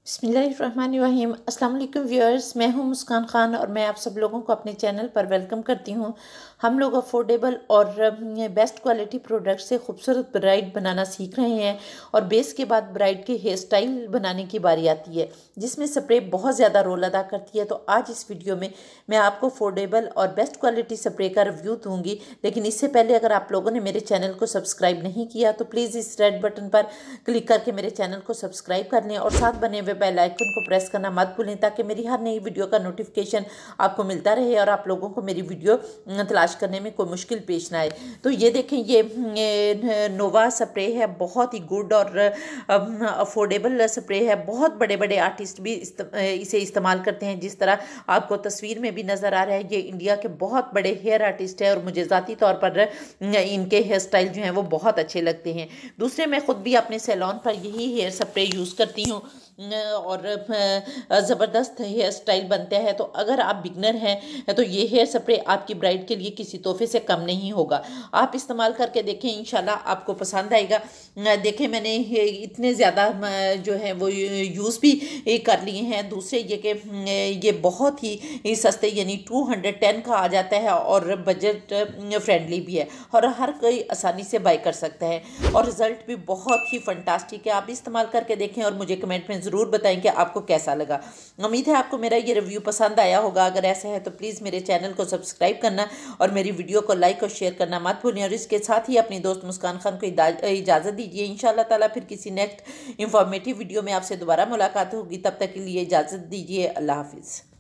बिस्मिल्लाहिर्रहमानिर्रहीम। अस्सलाम वालेकुम व्यूअर्स, मैं हूं मुस्कान खान और मैं आप सब लोगों को अपने चैनल पर वेलकम करती हूं। हम लोग अफोर्डेबल और बेस्ट क्वालिटी प्रोडक्ट से खूबसूरत ब्राइड बनाना सीख रहे हैं और बेस के बाद ब्राइड के हेयर स्टाइल बनाने की बारी आती है, जिसमें स्प्रे बहुत ज़्यादा रोल अदा करती है। तो आज इस वीडियो में मैं आपको अफोर्डेबल और बेस्ट क्वालिटी स्प्रे का रिव्यू दूंगी। लेकिन इससे पहले अगर आप लोगों ने मेरे चैनल को सब्सक्राइब नहीं किया तो प्लीज़ इस रेड बटन पर क्लिक करके मेरे चैनल को सब्सक्राइब कर लें और साथ बने हुए बेल आइकन को प्रेस करना मत भूलें, ताकि मेरी हर नई वीडियो का नोटिफिकेशन आपको मिलता रहे और आप लोगों को मेरी वीडियो तलाश करने में कोई मुश्किल पेश ना आए। तो ये देखें, ये नोवा स्प्रे है, बहुत ही गुड और अफोर्डेबल स्प्रे है। बहुत बड़े बड़े आर्टिस्ट भी इसे इस्तेमाल करते हैं। जिस तरह आपको तस्वीर में भी नज़र आ रहा है, ये इंडिया के बहुत बड़े हेयर आर्टिस्ट है और मुझे ज़ाती तौर पर इनके हेयर स्टाइल जो हैं वो बहुत अच्छे लगते हैं। दूसरे, मैं खुद भी अपने सैलून पर यही हेयर स्प्रे यूज़ करती हूँ और ज़बरदस्त हेयर स्टाइल बनता है। तो अगर आप बिगनर हैं तो ये हेयर स्प्रे आपकी ब्राइड के लिए किसी तोहफे से कम नहीं होगा। आप इस्तेमाल करके देखें, इंशाल्लाह आपको पसंद आएगा। देखें, मैंने इतने ज़्यादा जो है वो यूज़ भी कर लिए हैं। दूसरे ये कि ये बहुत ही सस्ते, यानी 210 का आ जाता है और बजट फ्रेंडली भी है और हर कोई आसानी से बाय कर सकता है और रिज़ल्ट भी बहुत ही फंटास्टिक है। आप इस्तेमाल करके देखें और मुझे कमेंट में ज़रूर बताएं कि आपको कैसा लगा। उम्मीद है आपको मेरा ये रिव्यू पसंद आया होगा। अगर ऐसा है तो प्लीज़ मेरे चैनल को सब्सक्राइब करना और मेरी वीडियो को लाइक और शेयर करना मत भूलें। और इसके साथ ही अपनी दोस्त मुस्कान खान को इजाज़त दीजिए। इंशाअल्लाह ताला फिर किसी नेक्स्ट इंफॉर्मेटिव वीडियो में आपसे दोबारा मुलाकात होगी। तब तक के लिए इजाज़त दीजिए। अल्लाह हाफिज़।